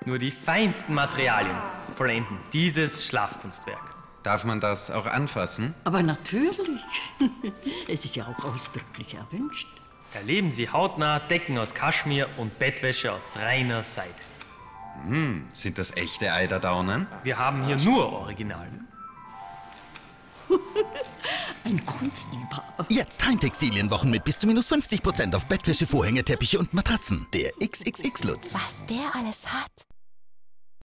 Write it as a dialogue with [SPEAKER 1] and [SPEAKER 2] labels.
[SPEAKER 1] Nur die feinsten Materialien vollenden dieses Schlafkunstwerk.
[SPEAKER 2] Darf man das auch anfassen?
[SPEAKER 3] Aber natürlich. Es ist ja auch ausdrücklich erwünscht.
[SPEAKER 1] Erleben Sie hautnah Decken aus Kaschmir und Bettwäsche aus reiner Seide.
[SPEAKER 2] Sind das echte Eiderdaunen?
[SPEAKER 1] Wir haben hier nur Originale.
[SPEAKER 3] Ein Kunstliebhaber.
[SPEAKER 4] Jetzt Heimtextilienwochen mit bis zu minus 50% auf Bettwäsche, Vorhänge, Teppiche und Matratzen. Der XXX-Lutz.
[SPEAKER 5] Was der alles hat.